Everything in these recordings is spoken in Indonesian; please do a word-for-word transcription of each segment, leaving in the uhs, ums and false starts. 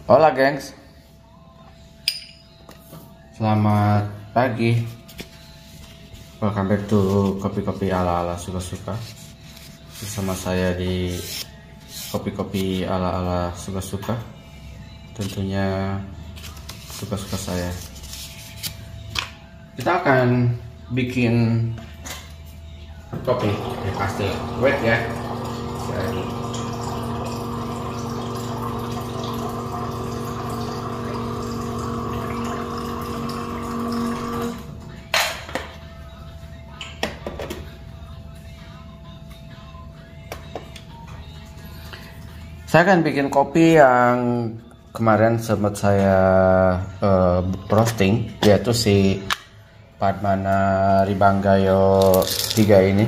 Hola gengs, selamat pagi. Welcome back to kopi-kopi ala-ala suka-suka. Bersama saya di kopi-kopi ala-ala suka-suka. Tentunya suka-suka saya. Kita akan bikin kopi. Ya, pasti wait ya. Jadi, saya akan bikin kopi yang kemarin sempat saya uh, roasting, yaitu si Padmana Ribanggayo tiga ini.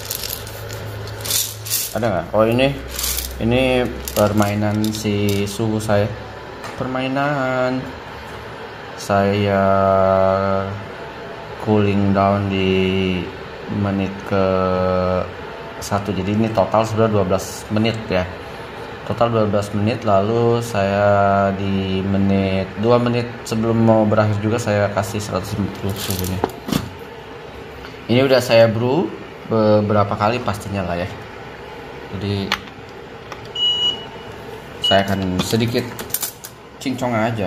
Ada nggak? Oh ini, ini permainan si suhu saya. Permainan saya cooling down di menit ke satu. Jadi ini total sudah dua belas menit ya. Total dua belas menit, lalu saya di menit dua menit sebelum mau berakhir juga saya kasih seratus lima puluh suhunya. Ini udah saya brew beberapa kali pastinya lah ya. Jadi saya akan sedikit cincong aja.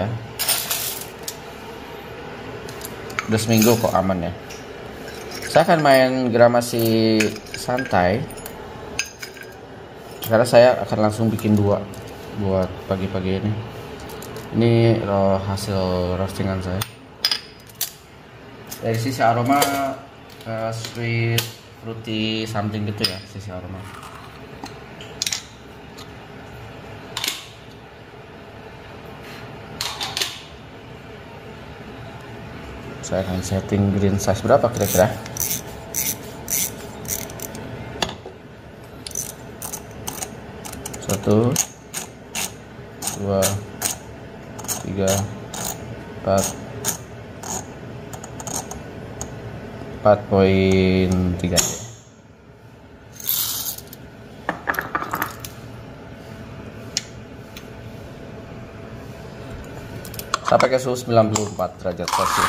Udah seminggu kok aman ya. Saya akan main gramasi santai, karena saya akan langsung bikin dua buat pagi-pagi ini. Ini loh hasil roastingan saya. Dari sisi aroma uh, sweet, fruity, something gitu ya, sisi aroma. Saya akan setting green size berapa kira-kira? Satu, dua, tiga, empat, empat poin tiga. Sampai ke suhu sembilan puluh empat derajat Celcius.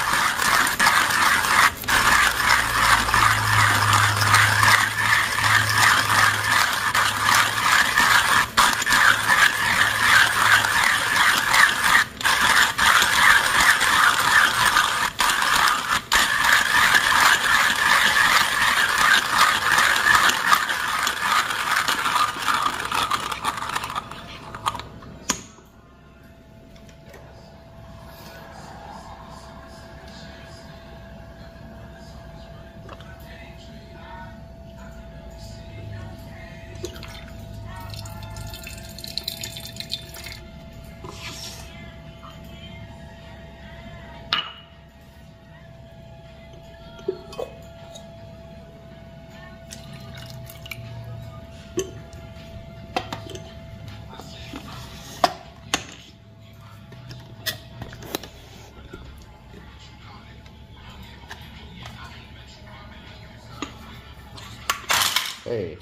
Hey.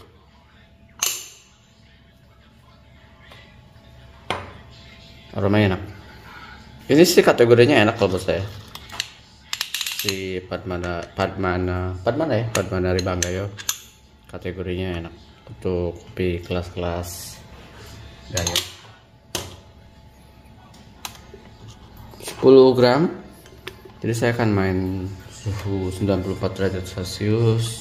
Aromanya enak. Ini sih kategorinya enak kalau menurut saya. Si Padmana, Padmana, Padmana ya, Padmana Ribanggayo. Kategorinya enak untuk kopi kelas-kelas gaya. sepuluh gram. Jadi saya akan main suhu sembilan puluh empat derajat Celcius.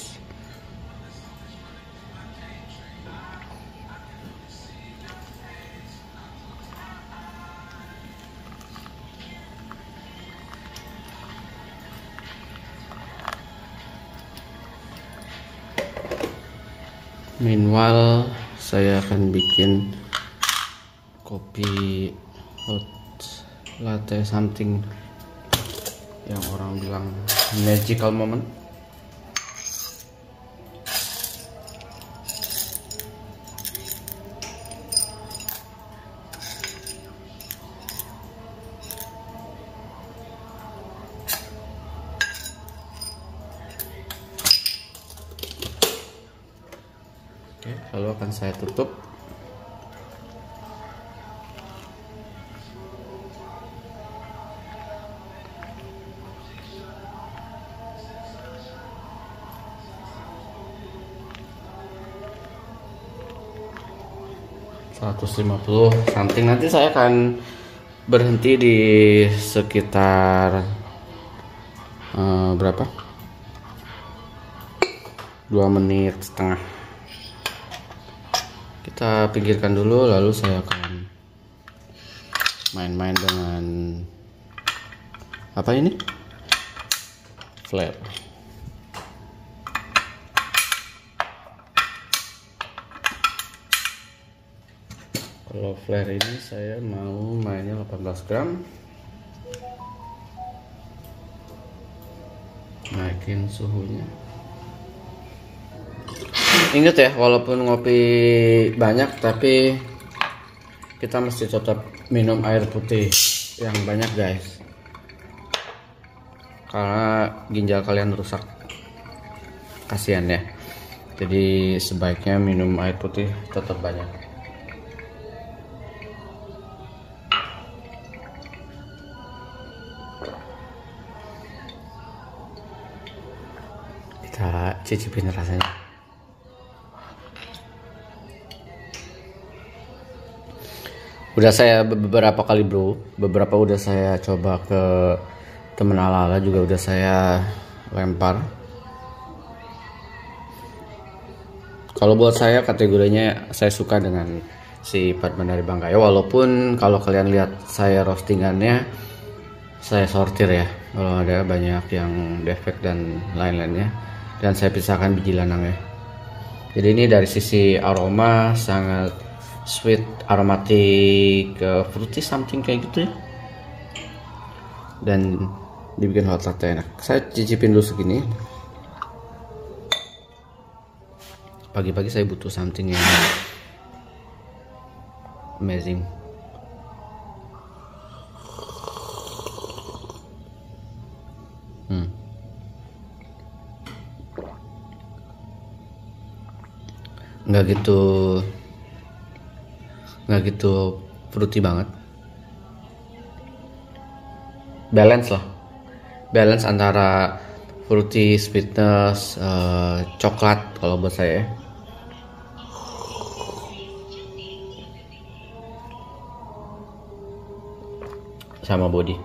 Meanwhile, saya akan bikin kopi hot latte something yang orang bilang magical moment. Oke, lalu akan saya tutup. seratus lima puluh something. Nanti saya akan berhenti di sekitar uh, berapa? dua menit setengah. Kita pinggirkan dulu, lalu saya akan main-main dengan apa ini? Flare. Kalau flare ini saya mau mainnya delapan belas gram. Naikin suhunya. Ingat ya, walaupun ngopi banyak tapi kita mesti tetap minum air putih yang banyak guys, karena ginjal kalian rusak, kasihan ya. Jadi sebaiknya minum air putih tetap banyak. Kita cicipin rasanya. Udah saya beberapa kali bro, beberapa udah saya coba ke temen ala-ala, juga udah saya lempar. Kalau buat saya kategorinya saya suka dengan si Batman dari Bangkai. Walaupun kalau kalian lihat saya roastingannya, saya sortir ya, kalau ada banyak yang defect dan lain-lainnya, dan saya pisahkan biji lanangnya. Jadi ini dari sisi aroma sangat sweet, aromatik, uh, fruity something kayak gitu ya, dan dibikin hot latte enak. Saya cicipin dulu segini. Pagi-pagi saya butuh something yang amazing. Hmm. Nggak gitu nggak gitu fruity banget, balance lah, balance antara fruity, sweetness, uh, coklat kalau buat saya. Sama body,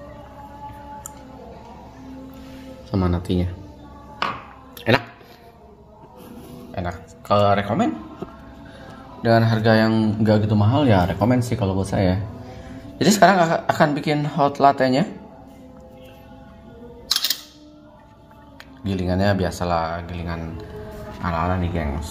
sama natinya, enak, enak. Kalau rekomen dengan harga yang nggak gitu mahal ya, rekomen sih kalau buat saya. Jadi sekarang akan bikin hot latte-nya. Gilingannya biasalah, gilingan ala-ala nih gengs.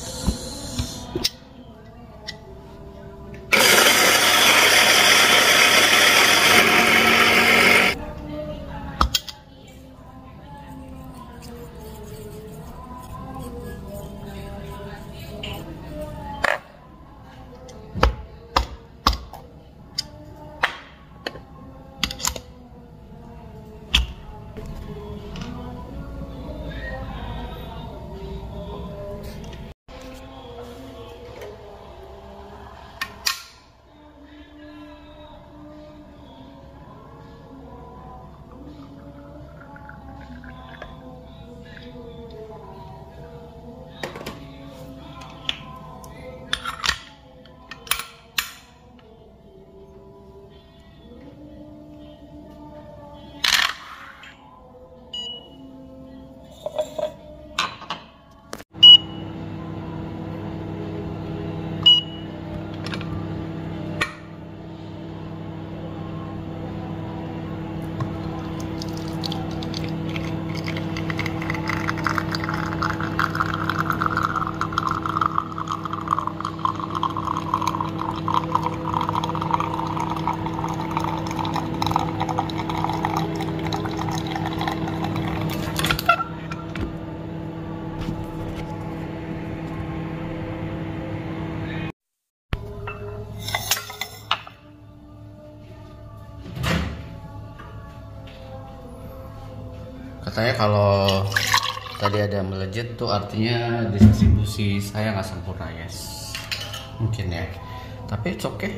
Katanya kalau tadi ada melejit tuh artinya distribusi saya nggak sempurna guys, mungkin ya, tapi it's okay.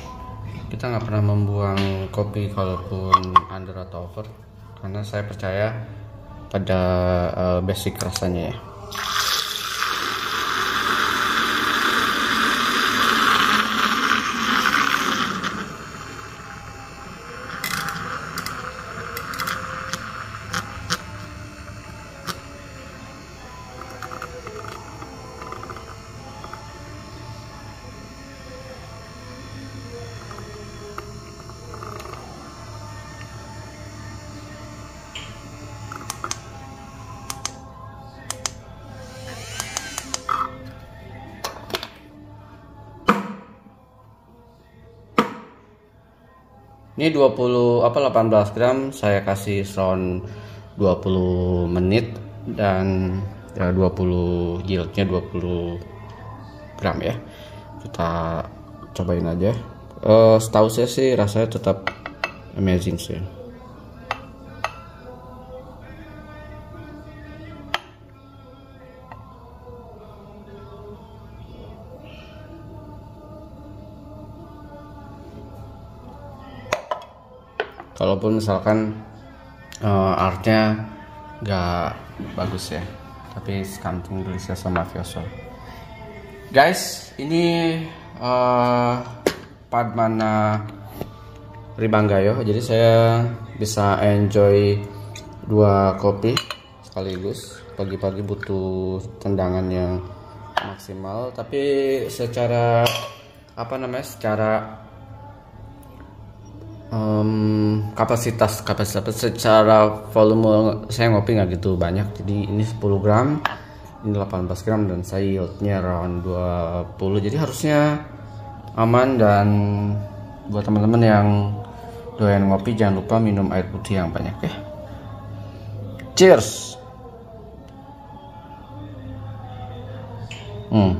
Kita nggak pernah membuang kopi kalaupun under atau over, karena saya percaya pada uh, basic rasanya ya. Ini dua puluh apa delapan belas gram, saya kasih round dua puluh menit dan ya dua puluh yieldnya dua puluh gram ya. Kita cobain aja. Uh, setahu saya sih rasanya tetap amazing sih. Kalaupun misalkan uh, artnya nggak bagus ya, tapi something delicious sama mafioso. Guys, ini uh, Padmana Ribanggayo, jadi saya bisa enjoy dua kopi sekaligus. Pagi-pagi butuh tendangan yang maksimal, tapi secara apa namanya, secara Um, kapasitas kapasitas secara volume saya ngopi nggak gitu banyak, jadi ini sepuluh gram, ini delapan belas gram, dan saya yieldnya around dua puluh, jadi harusnya aman. Dan buat teman-teman yang doyan ngopi, jangan lupa minum air putih yang banyak ya. Cheers. Hmm.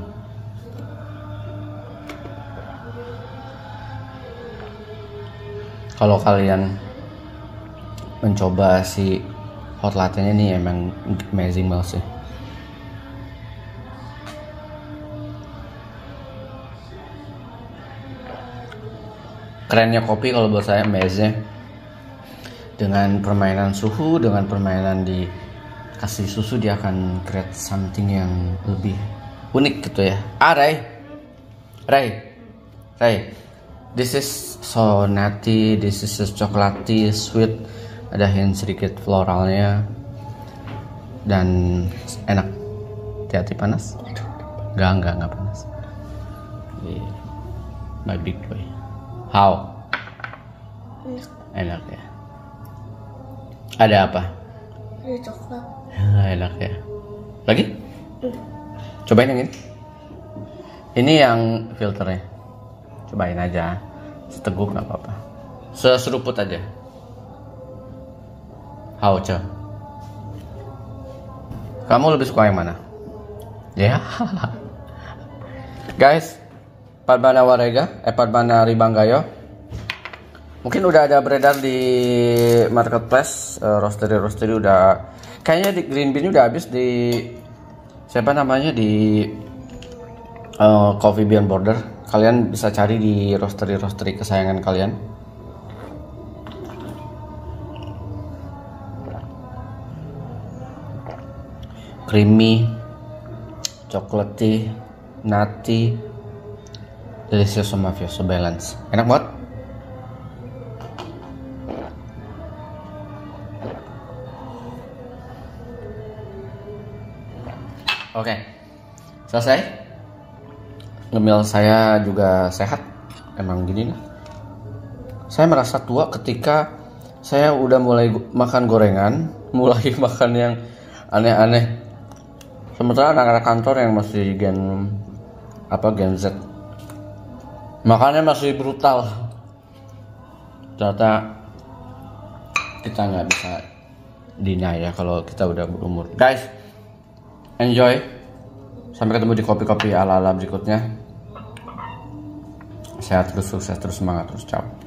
Kalau kalian mencoba si hot latte-nya nih, emang amazing banget sih. Kerennya kopi kalau buat saya amazing, dengan permainan suhu, dengan permainan di kasih susu, dia akan create something yang lebih unik gitu ya. Ah, Ray, Ray, Ray. This is so nutty, this is so chocolatey, sweet, ada hint sedikit floralnya, dan enak. Hati-hati panas? Enggak, enggak, enggak panas. Yeah. My big boy. How? Enak ya. Ada apa? Ada coklat. Enak ya. Lagi? Hmm. Cobain yang ini. Ini yang filternya. Cobain aja, seteguk nggak apa-apa, seseruput aja. How, Ce? Kamu lebih suka yang mana? Ya, yeah. Guys, Padmana Warega, eh Padmana Ribanggayo, mungkin udah ada beredar di marketplace. uh, roastery roastery udah, kayaknya di Green Bean udah habis, di siapa namanya, di uh, Coffee Bean Border. Kalian bisa cari di roastery-roastery kesayangan kalian. Creamy, chocolatey, nutty, delicious sama mafioso balance. Enak banget. Oke, selesai. Ngemil saya juga sehat, emang gini lah. Saya merasa tua ketika saya udah mulai makan gorengan, mulai makan yang aneh-aneh. Sementara anak-anak kantor yang masih gen apa gen Z, makannya masih brutal. Ternyata kita nggak bisa deny ya kalau kita udah berumur. Guys, enjoy. Sampai ketemu di kopi-kopi ala-ala berikutnya. Sehat terus, sukses terus, semangat terus, ciao.